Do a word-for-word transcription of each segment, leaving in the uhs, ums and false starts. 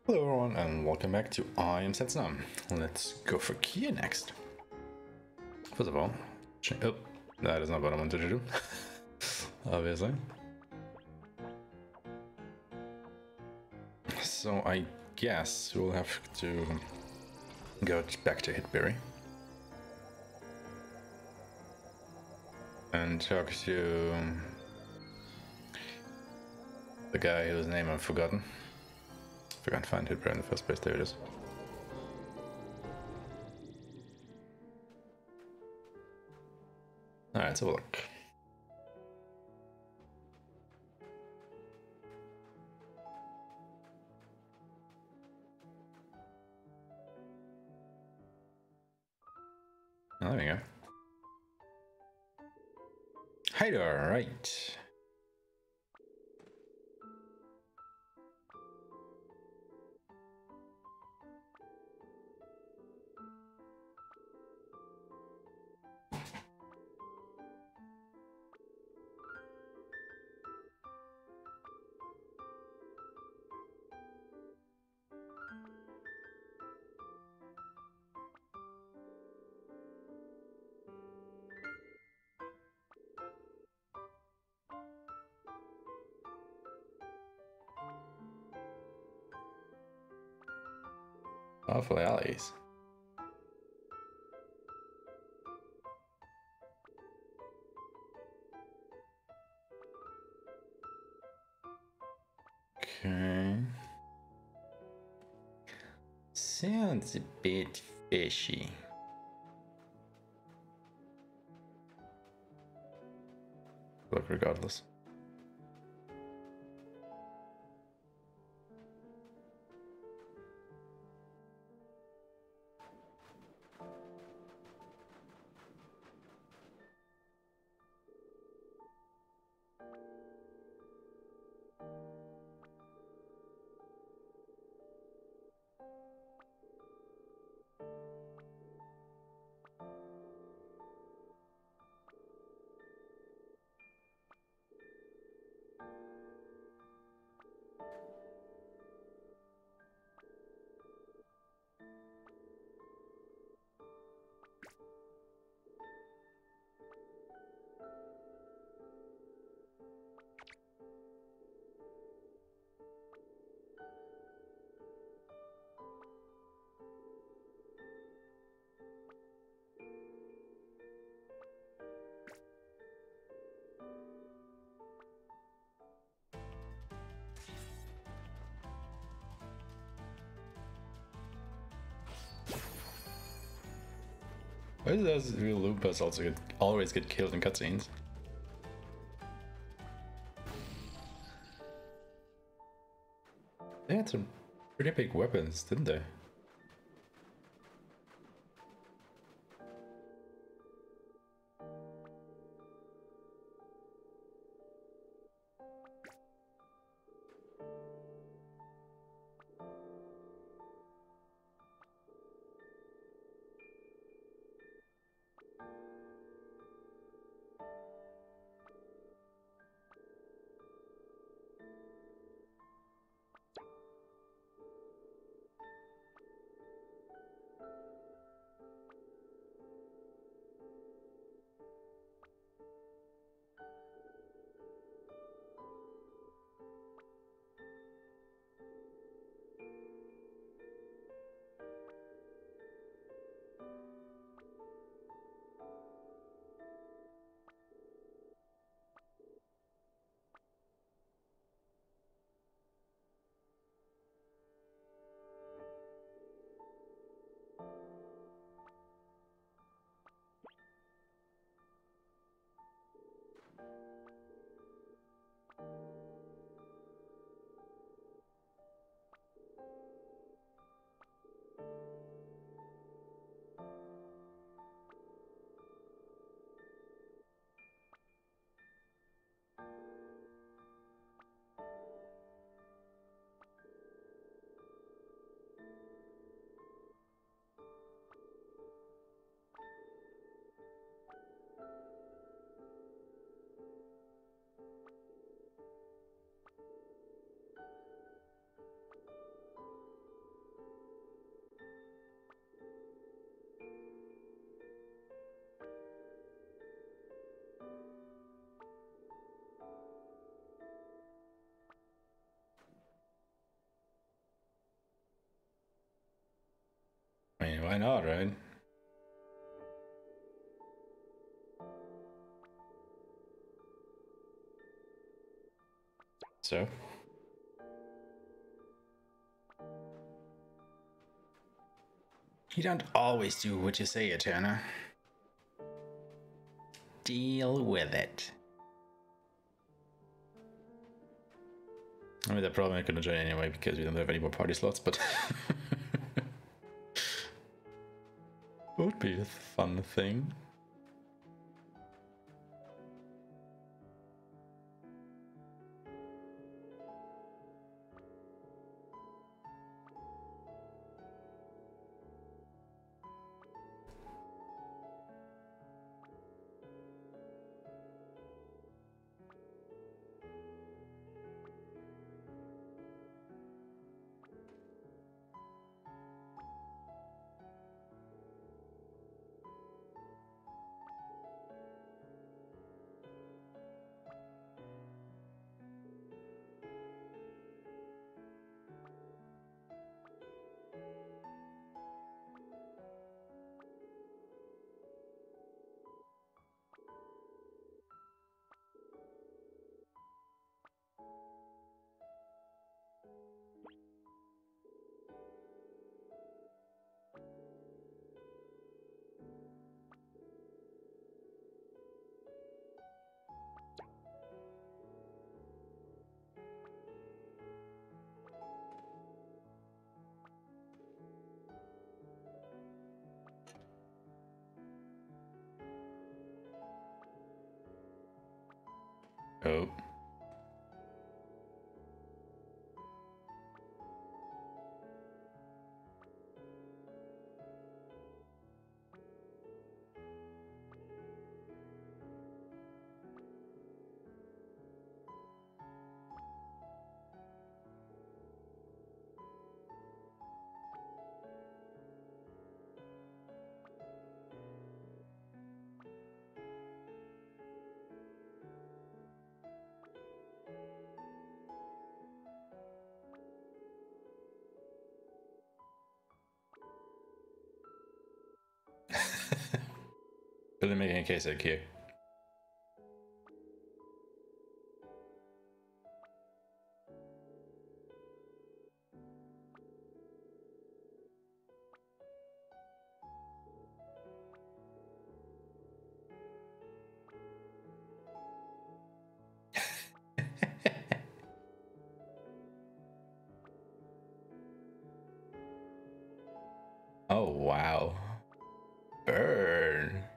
Hello everyone and welcome back to I Am Setsuna. Let's go for Kia next. First of all, oh, that is not what I wanted to do, obviously. So I guess we'll have to go back to Hitberry and talk to the guy whose name I've forgotten. If I can't find Hitberry in the first place, there it is. Alright, let's have a look. Oh, there we go. Hi there, alright. Powerful allies. Okay. Sounds a bit fishy. Look, regardless. Why does real Lumpas also get, always get killed in cutscenes? They had some pretty big weapons, didn't they? why not, right? So? You don't always do what you say, Eterna. Deal with it. I mean, they're probably not going to join anyway because we don't have any more party slots, but... would be a fun thing. Oh. Really making a case like here. Oh wow. Burn.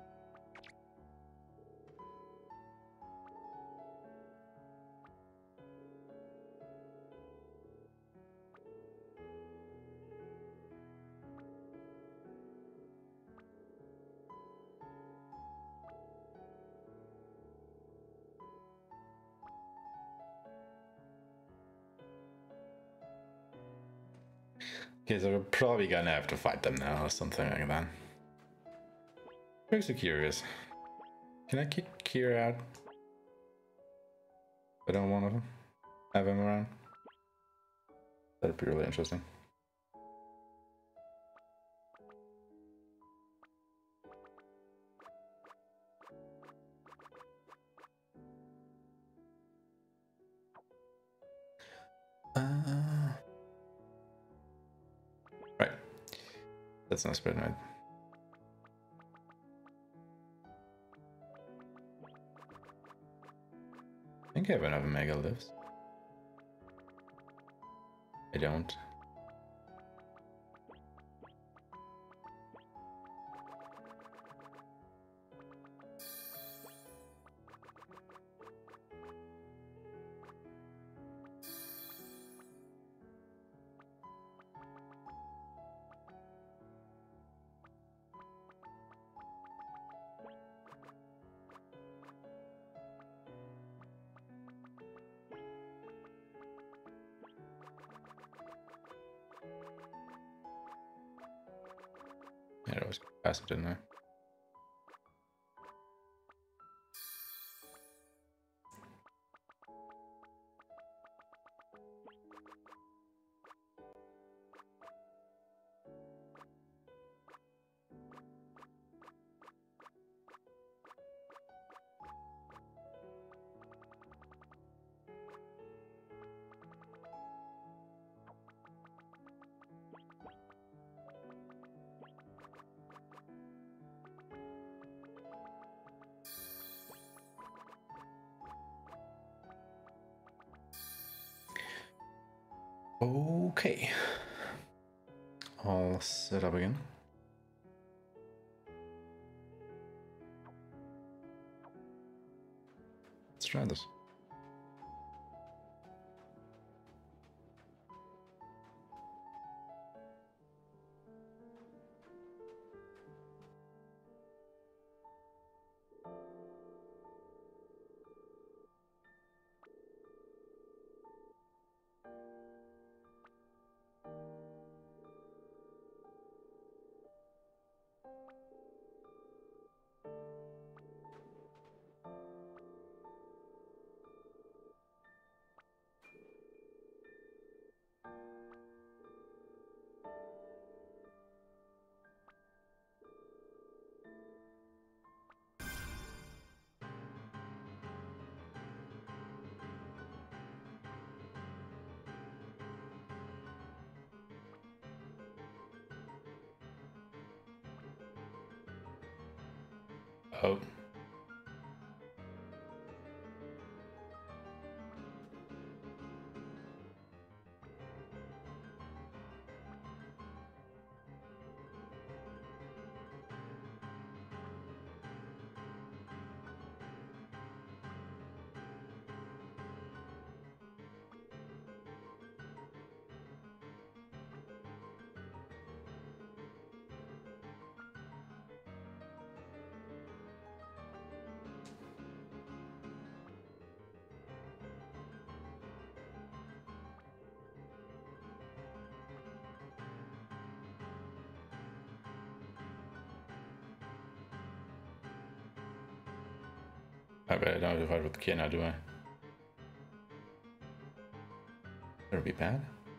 Okay, so we're probably gonna have to fight them now or something like that. Makes me curious. Can I kick Kier out? I don't want to have him around. That'd be really interesting. Uh, right. That's not spread right. I think I have enough mega lifts. I don't. Yeah, that was fast, didn't I? Okay. I'll set up again. Let's try this. Oh. I bet I don't have to fight with the kid now, do I? That'll be bad.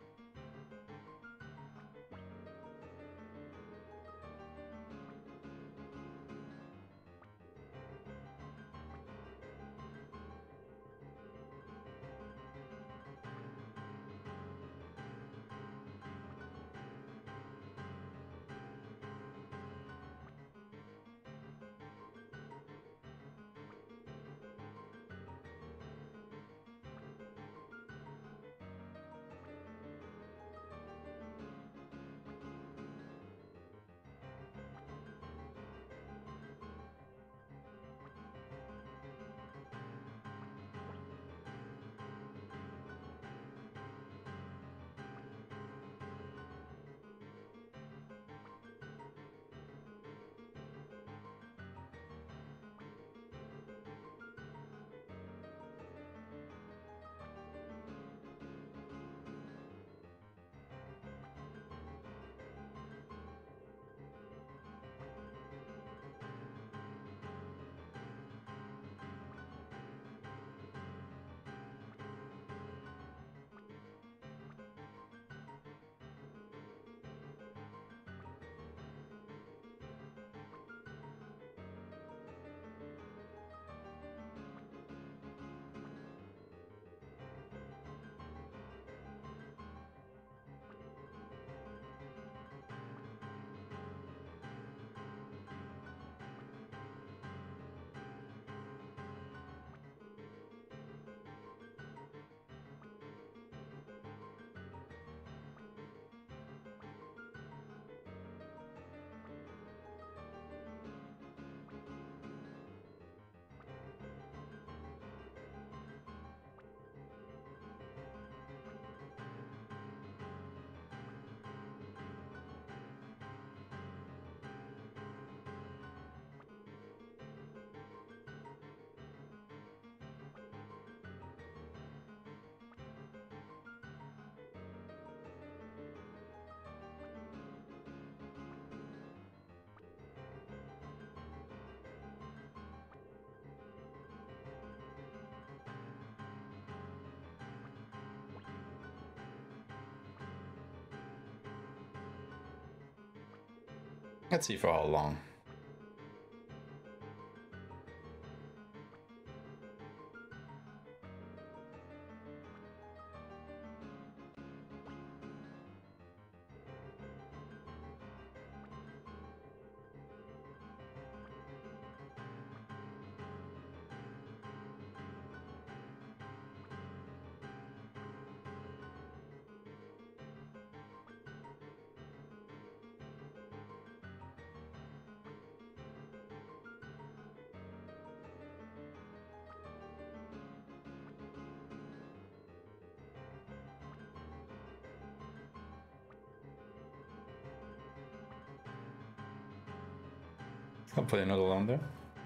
Let's see for how long. I'll play another one there.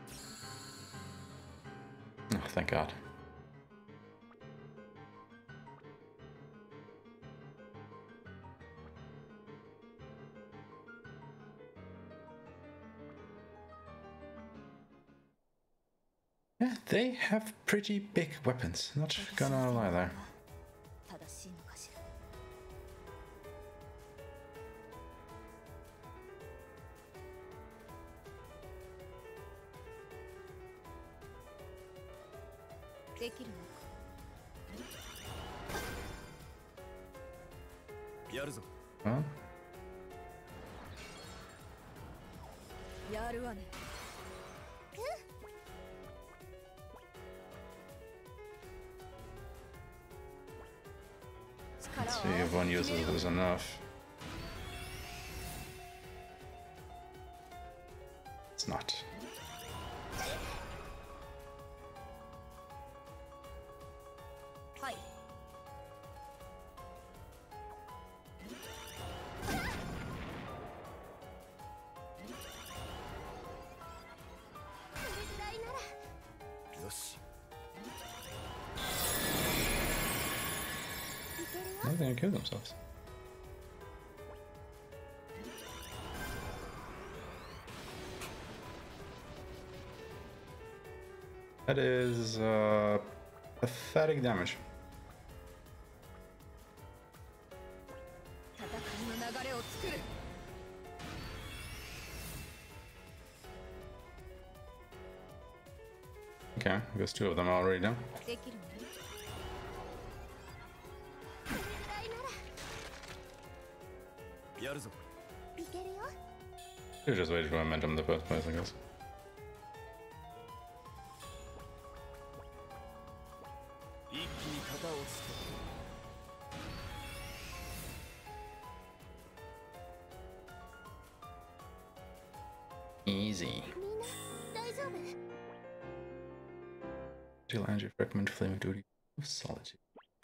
Oh, thank God. Yeah, they have pretty big weapons, not gonna lie there. Huh? Let's see if one uses this enough. It's not. They're gonna kill themselves. That is uh, pathetic damage. Okay, I guess two of them are already done. You just waited for momentum in the first place, I guess. Easy. Still energy fragment, flame of duty, solitude.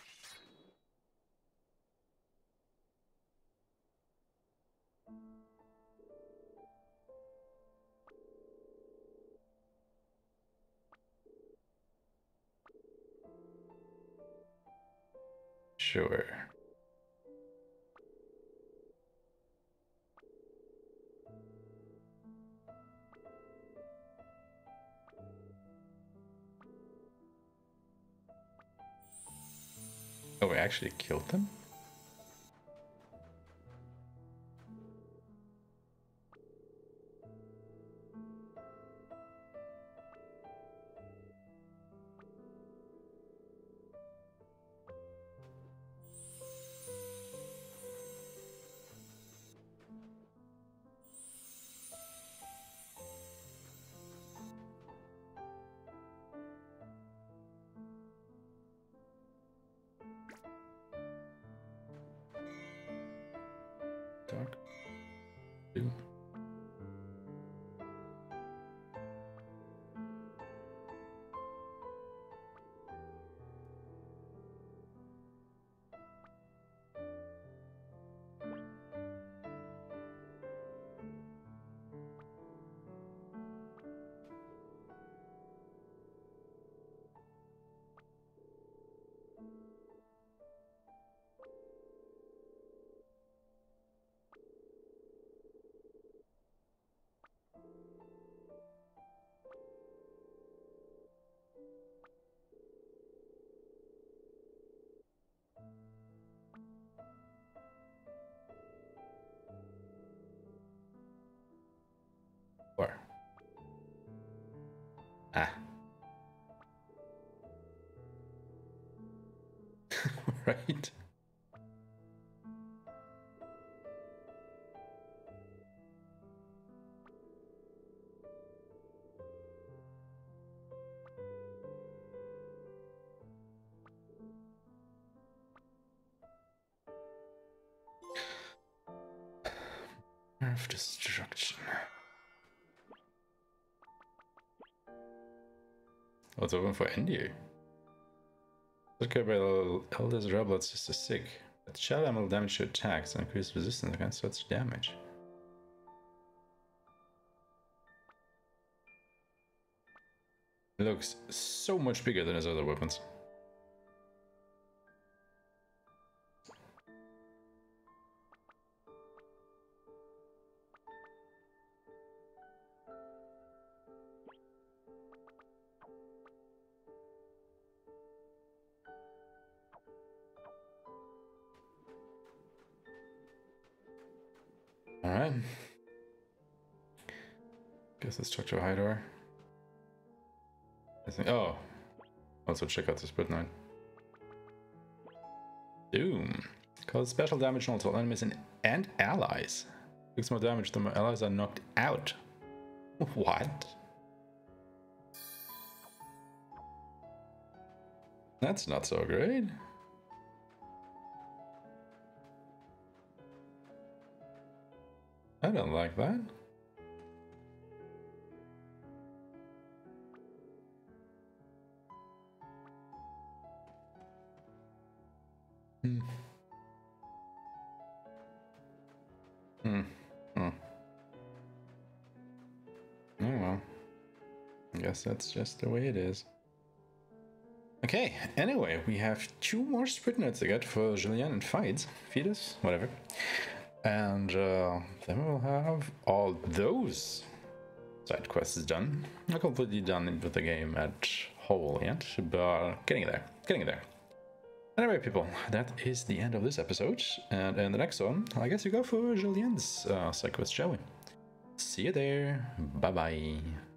Sure. Oh, we actually killed them? Dark. Two. Where? Ah. Right. Of destruction. Oh, it's open for India. Okay, by Elder's Robots is a sick. But shell ammo damage to attacks and increase resistance against such damage. It looks so much bigger than his other weapons. Alright. Guess let's talk to a high door. I think, oh. Also check out this Sprit Knight. Doom. Cause special damage on all enemies and, and allies. Takes more damage than my allies are knocked out. What? That's not so great. I don't like that. Hmm. Hmm. Hmm. Oh well. I guess that's just the way it is. Okay, anyway, we have two more Sprit Knights to get for Julien and Fides. Fetus, whatever. And uh, then we'll have all those side quests done. Not completely done with the game at whole yet, but getting there, getting there. Anyway, people, that is the end of this episode. And in the next one, I guess we go for Julien's uh, side quest, shall we? See you there. Bye-bye.